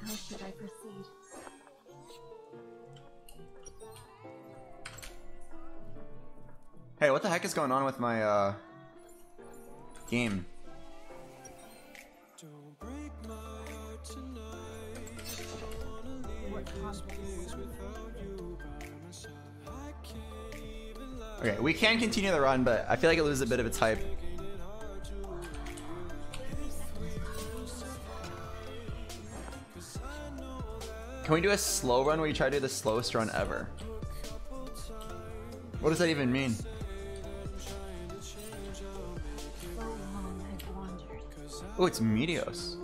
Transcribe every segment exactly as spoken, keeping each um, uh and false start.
How should I proceed? Hey, what the heck is going on with my uh game? Okay, we can continue the run, but I feel like it loses a bit of its hype. Can we do a slow run where you try to do the slowest run ever? What does that even mean? Oh, it's Meteos.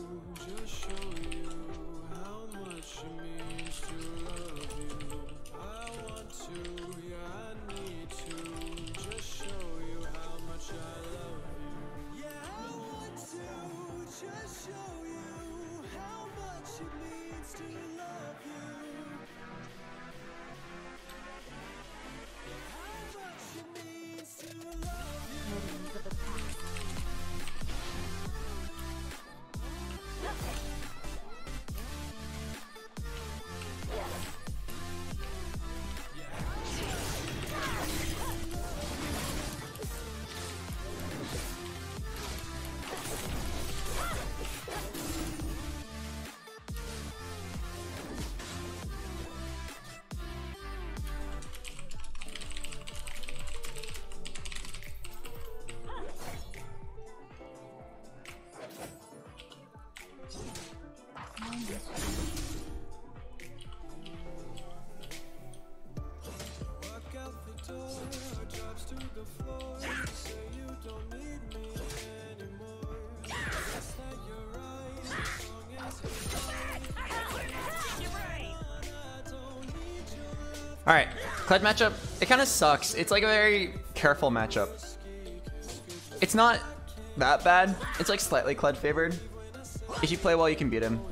Alright, Kled matchup, it kind of sucks. It's like a very careful matchup. It's not that bad. It's like slightly Kled favored. If you play well, you can beat him.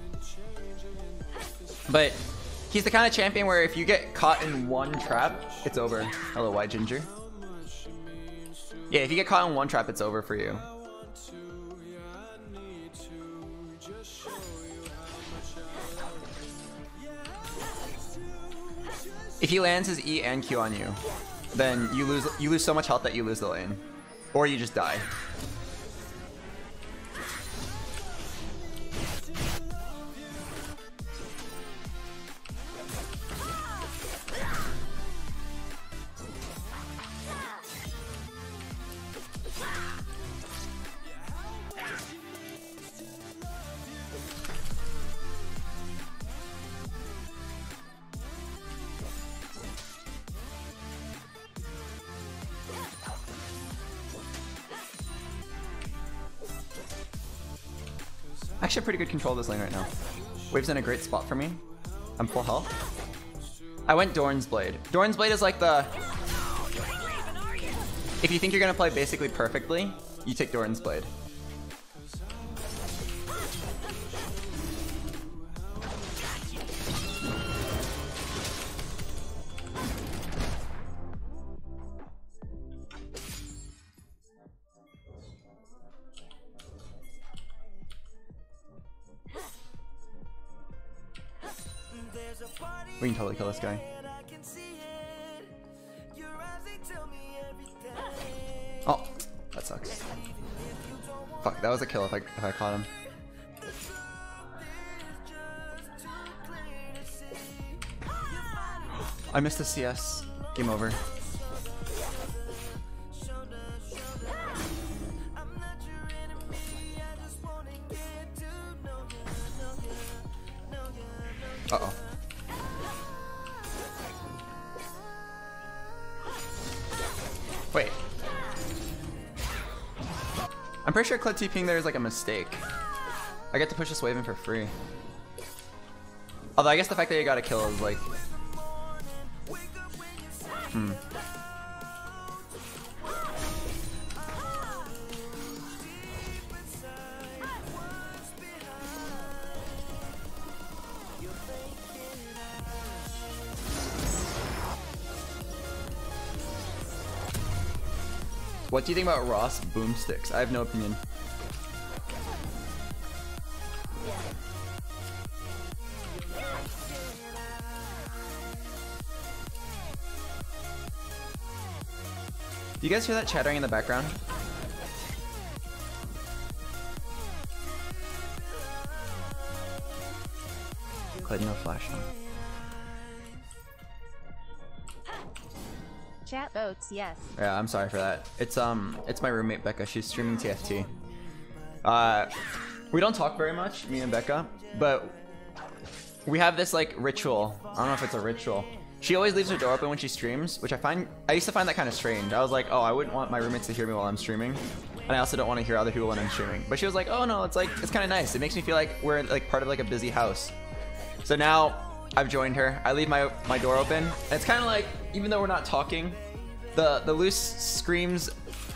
But he's the kind of champion where if you get caught in one trap, it's over. Hello, White Ginger. Yeah, if you get caught in one trap, it's over for you. If he lands his E and Q on you, then you lose you lose so much health that you lose the lane. Or you just die. Actually, pretty good control of this lane right now. Wave's in a great spot for me. I'm full health. I went Dorn's Blade. Dorn's Blade is like the... If you think you're gonna play basically perfectly, you take Dorn's Blade. We can totally kill this guy. Oh, that sucks. Fuck, that was a kill if I, if I caught him. I missed the C S. Game over. Uh-oh. Wait. I'm pretty sure Kled TPing there is like a mistake. I get to push this wave in for free. Although I guess the fact that you got a kill is like... Hmm. What do you think about Ross Boomsticks? I have no opinion. Do you guys hear that chattering in the background? Click no flash on. Chat votes yes. Yeah, I'm sorry for that. It's um, it's my roommate Becca. She's streaming T F T. Uh, we don't talk very much, me and Becca, but we have this like ritual. I don't know if it's a ritual. She always leaves her door open when she streams, which I find, I used to find that kind of strange. I was like, oh, I wouldn't want my roommates to hear me while I'm streaming. And I also don't want to hear other people when I'm streaming. But she was like, oh no, it's like, it's kind of nice. It makes me feel like we're like part of like a busy house. So now I've joined her. I leave my, my door open. And it's kind of like, even though we're not talking, the, the loose screams,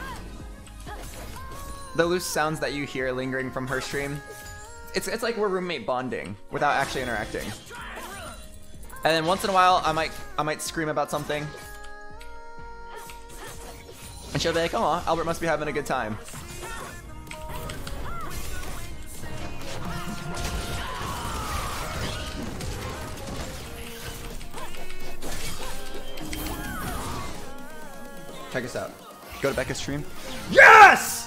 the loose sounds that you hear lingering from her stream, it's, it's like we're roommate bonding without actually interacting. And then once in a while, I might I might scream about something. And she'll be like, oh, Albert must be having a good time. Check us out. Go to Becca's stream. Yes!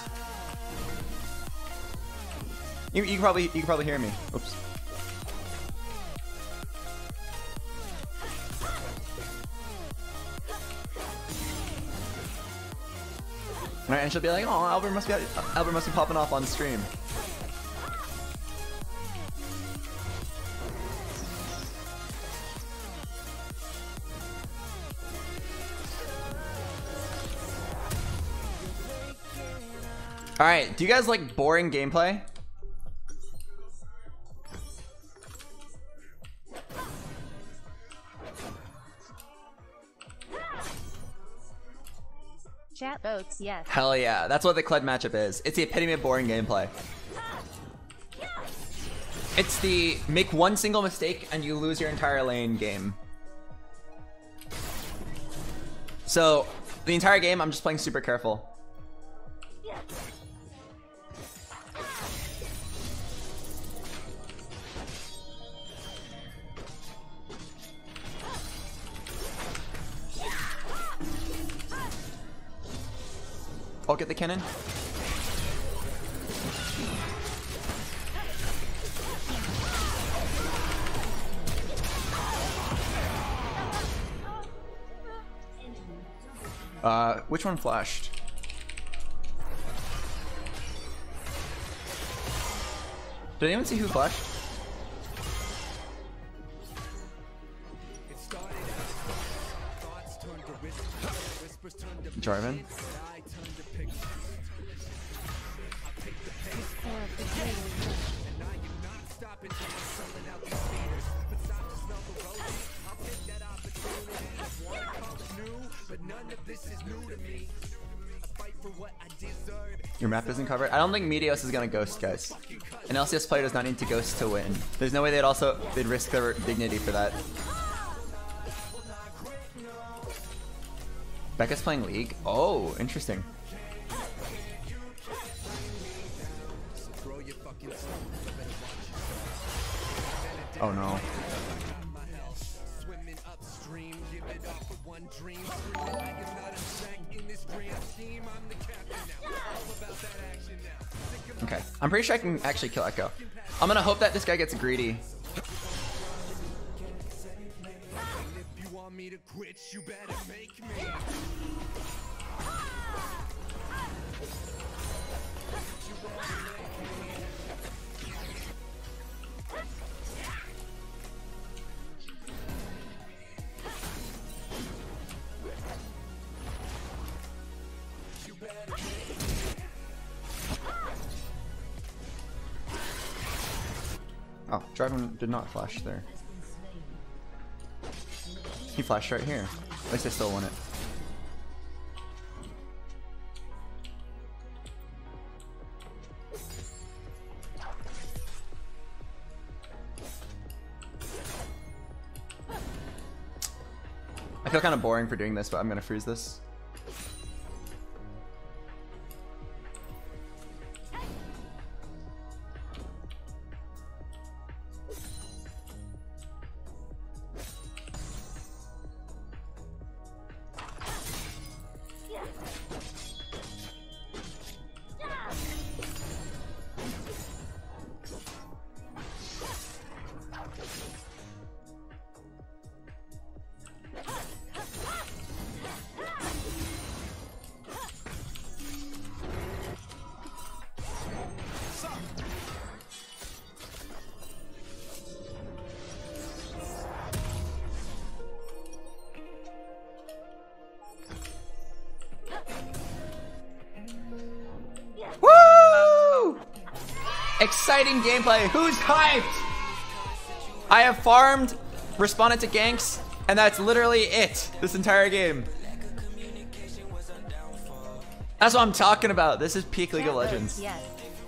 You, you can probably you can probably hear me. Oops. Right, and she'll be like, "Oh, Albert must be Albert must be popping off on stream." All right, do you guys like boring gameplay? Chat votes yes. Hell yeah, that's what the Kled matchup is. It's the epitome of boring gameplay. It's the make one single mistake and you lose your entire lane game. So the entire game I'm just playing super careful. I'll get the cannon. Uh, which one flashed? Did anyone see who flashed? Jarvan? Your map isn't covered? I don't think Meteos is gonna ghost, guys. An L C S player does not need to ghost to win. There's no way they'd also they'd risk their dignity for that. Becca's playing League? Oh, interesting. Oh no. Okay, I'm pretty sure I can actually kill Echo. I'm gonna hope that this guy gets greedy. Oh, Draven did not flash there. He flashed right here. At least I still won it. I feel kind of boring for doing this, but I'm gonna freeze this. Exciting gameplay. Who's hyped? I have farmed, responded to ganks, and that's literally it this entire game. That's what I'm talking about. This is peak League of Legends. Yes.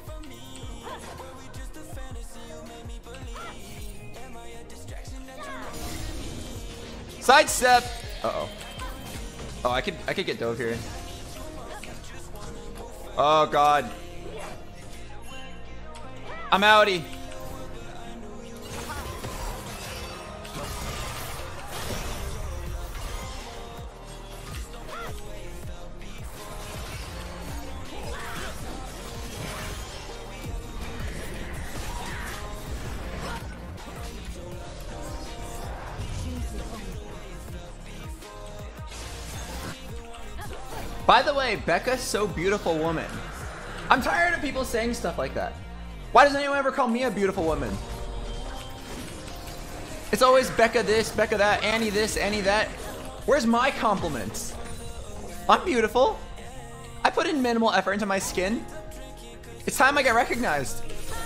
Sidestep. Uh oh. Oh, I could I could get dove here. Oh god. I'm outie. By the way, Becca's so beautiful woman. I'm tired of people saying stuff like that. Why doesn't anyone ever call me a beautiful woman? It's always Becca this, Becca that, Annie this, Annie that. Where's my compliments? I'm beautiful. I put in minimal effort into my skin. It's time I get recognized.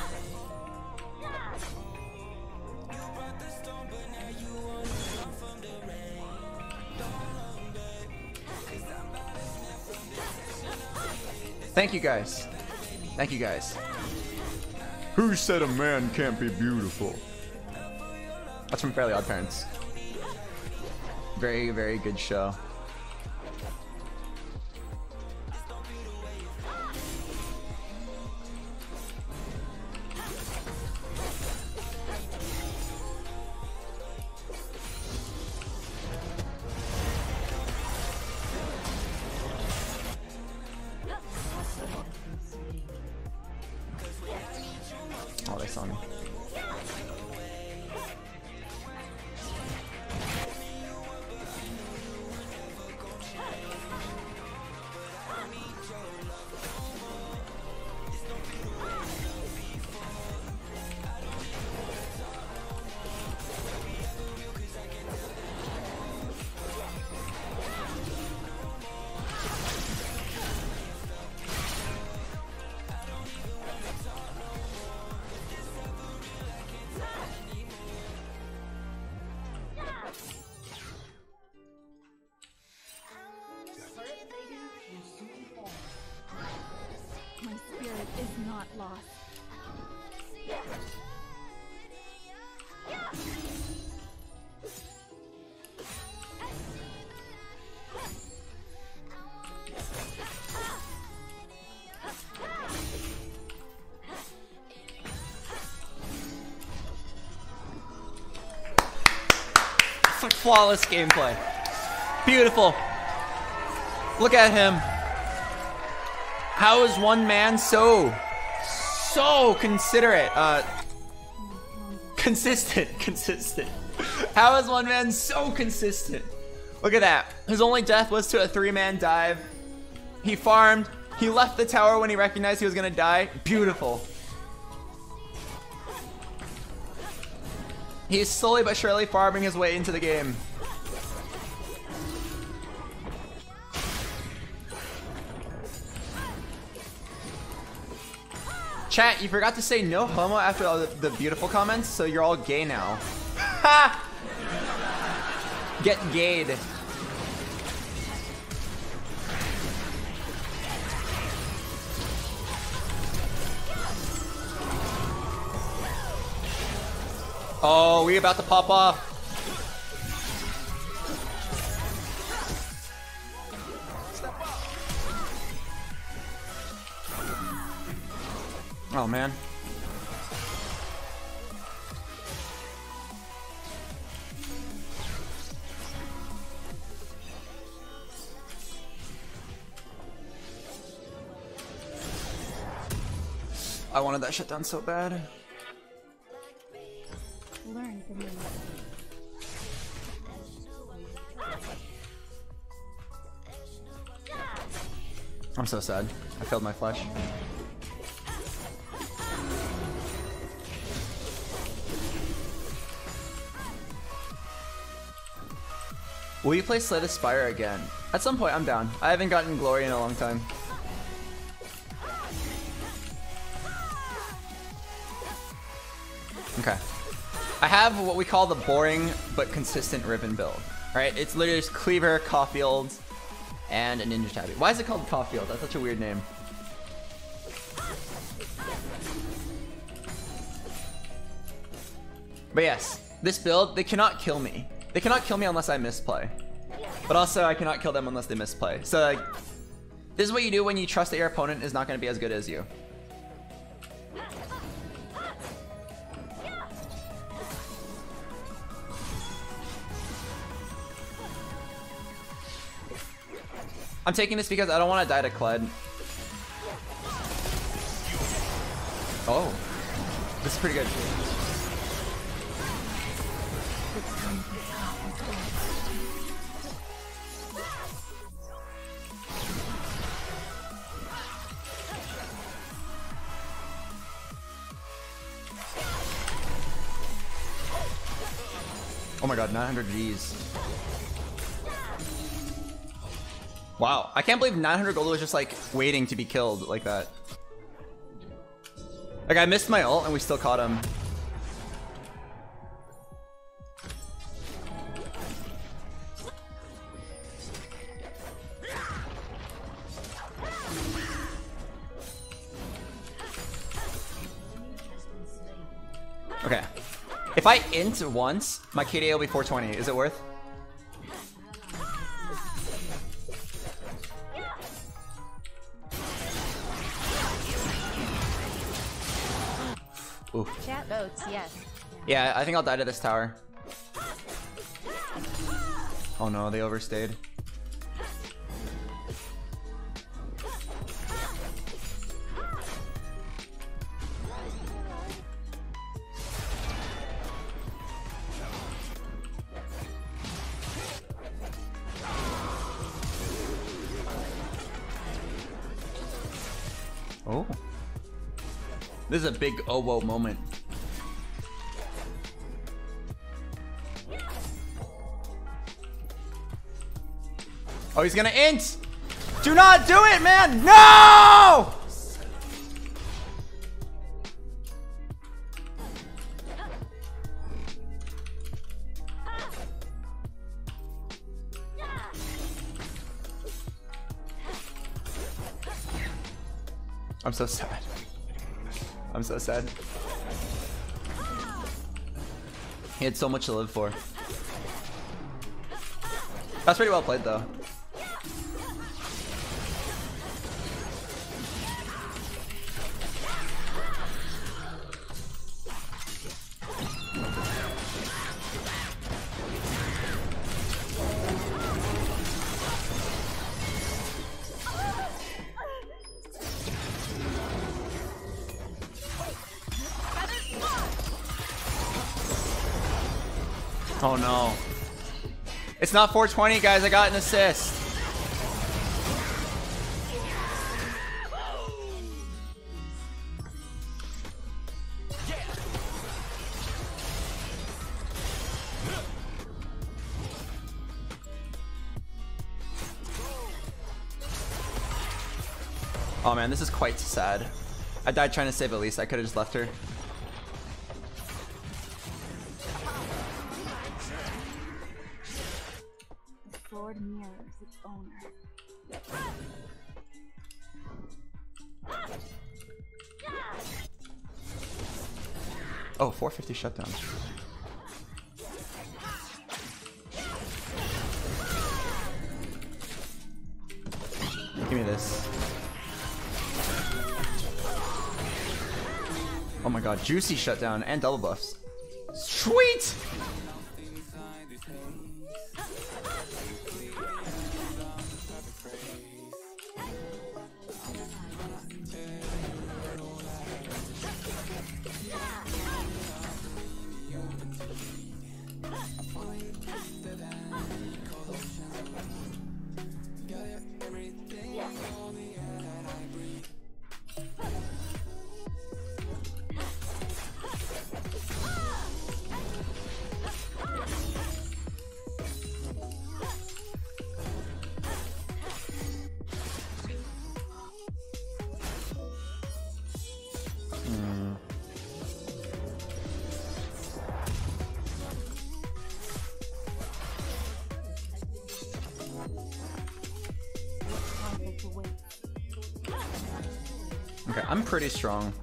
Thank you guys. Thank you guys. Who said a man can't be beautiful? That's from Fairly Odd Parents. Very, very good show. Oh, they saw me. My spirit is not lost. It's like flawless gameplay. Beautiful. Look at him. How is one man so, so considerate, uh, consistent, consistent? How is one man so consistent? Look at that. His only death was to a three-man dive. He farmed. He left the tower when he recognized he was gonna die. Beautiful. He's slowly but surely farming his way into the game. Chat, you forgot to say no homo after all the, the beautiful comments, so you're all gay now. Ha! Get gayed. Oh, we about to pop off. Oh man. I wanted that shit done so bad. Learn from me. I'm so sad. I failed my flash. Will you play Slay the Spire again? At some point, I'm down. I haven't gotten Glory in a long time. I have what we call the boring but consistent Riven build, right? It's literally just Cleaver, Caulfield, and a Ninja Tabi. Why is it called Caulfield? That's such a weird name. But yes, this build, they cannot kill me. They cannot kill me unless I misplay. But also, I cannot kill them unless they misplay. So, like, this is what you do when you trust that your opponent is not going to be as good as you. I'm taking this because I don't want to die to Kled. Oh. This is pretty good. Oh my god, nine hundred G's. Wow, I can't believe nine hundred gold was just like waiting to be killed like that. Like I missed my ult and we still caught him. Okay. If I int once, my K D A will be four twenty. Is it worth? Ooh. Chat votes yes. Yeah, I think I'll die to this tower. Oh no, they overstayed. Oh. This is a big oh whoa moment. Oh, he's gonna int! Do not do it, man! No! I'm so sad. I'm so sad. He had so much to live for. That's pretty well played, though. Oh no. It's not four twenty, guys. I got an assist. Oh man, this is quite sad. I died trying to save Elise. I could have just left her. Sword mirrors its owner. Oh, four fifty shutdown. Give me this. Oh my god, juicy shutdown and double buffs. Sweet! Okay, I'm pretty strong.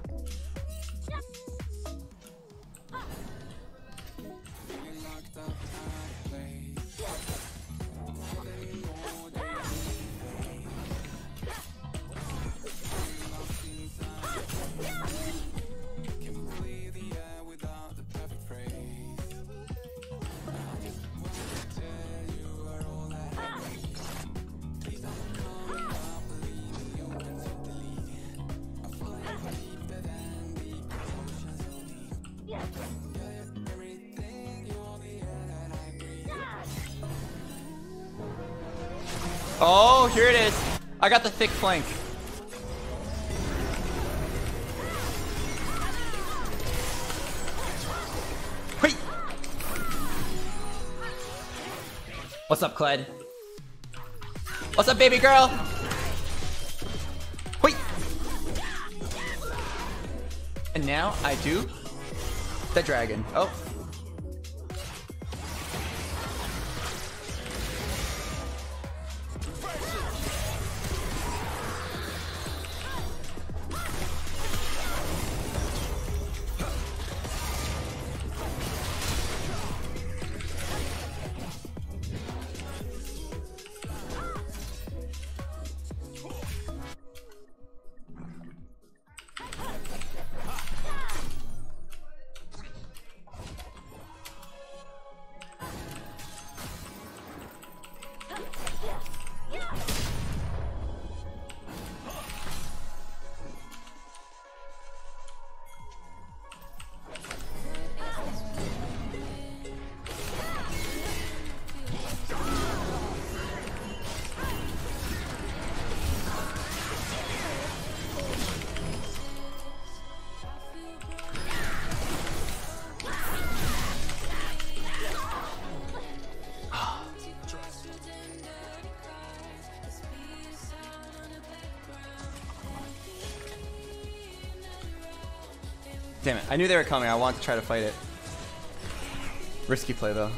Oh, here it is. I got the thick flank. Wait. What's up, Kled? What's up, baby girl? Wait. And now I do the dragon. Oh. Damn it, I knew they were coming. I wanted to try to fight it. Risky play though.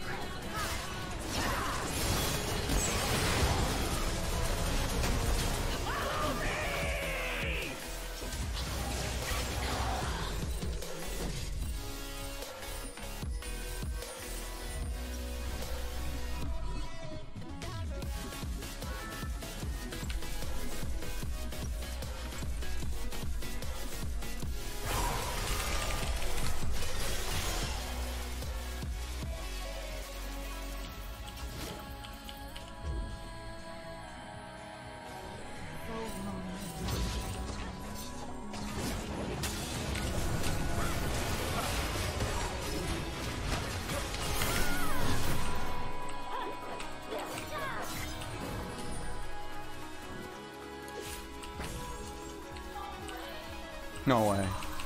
No way.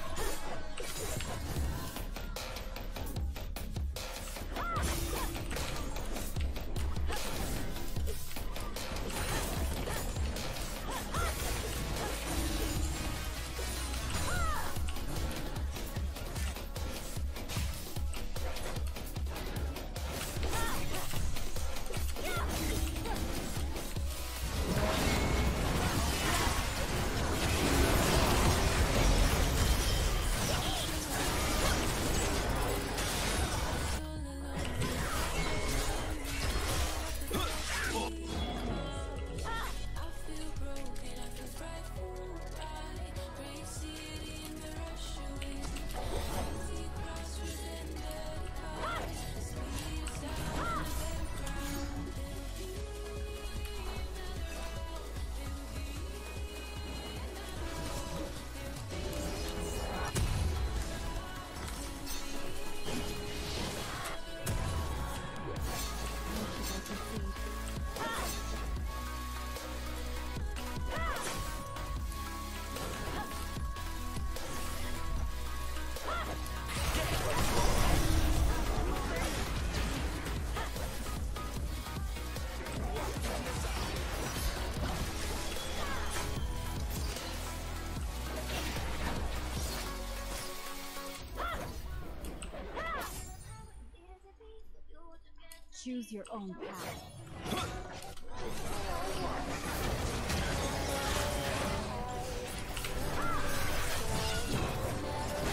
Choose your own path.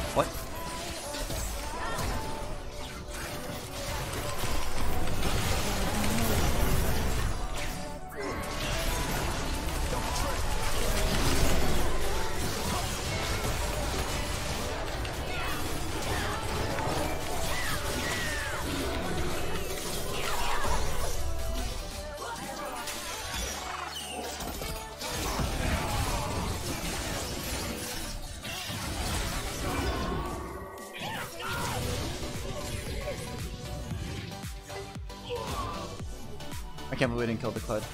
What? I can't believe we didn't kill the Cloud.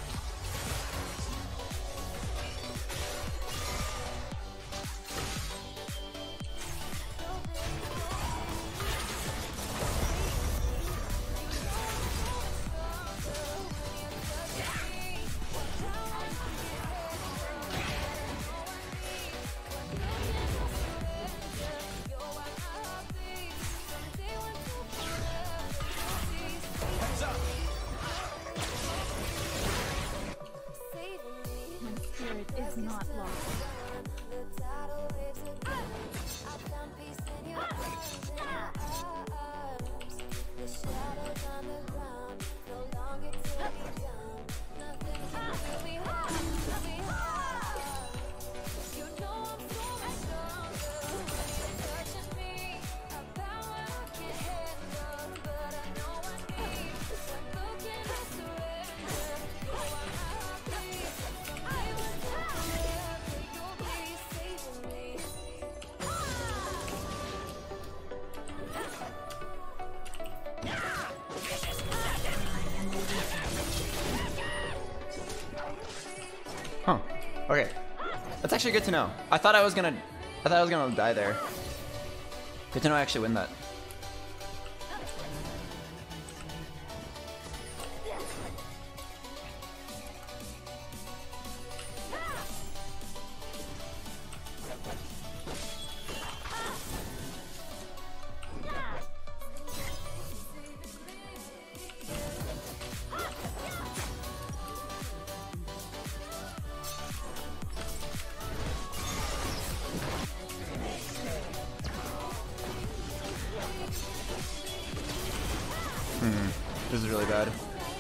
My spirit is not lost. Huh. Okay. That's actually good to know. I thought I was gonna I thought I was gonna die there. Good to know I actually win that. Hmm. This is really bad.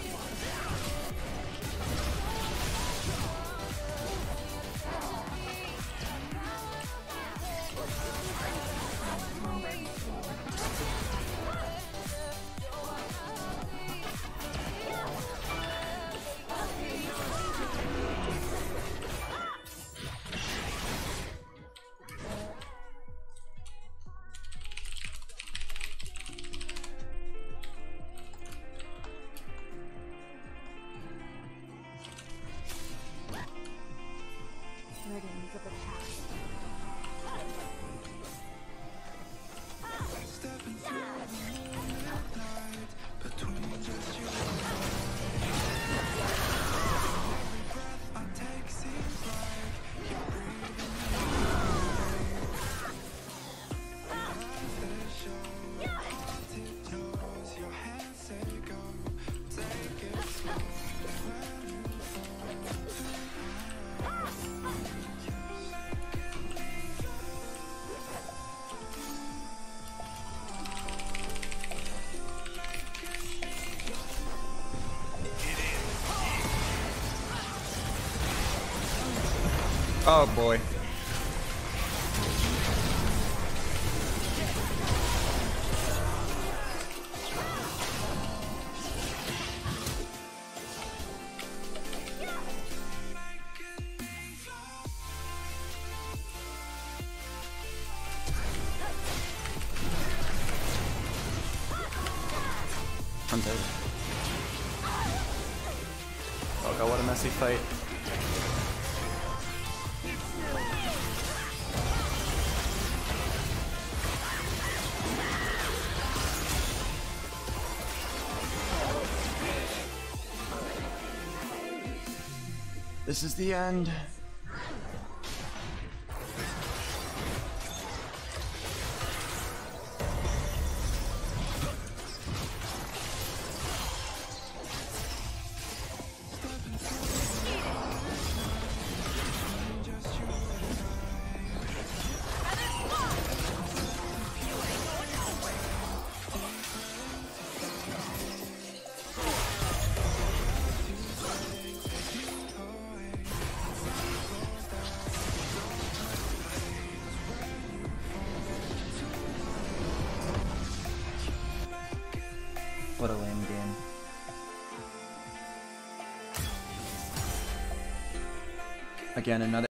Burdens of the past. Oh boy. I'm dead. Oh god, what a messy fight. This is the end. Again, another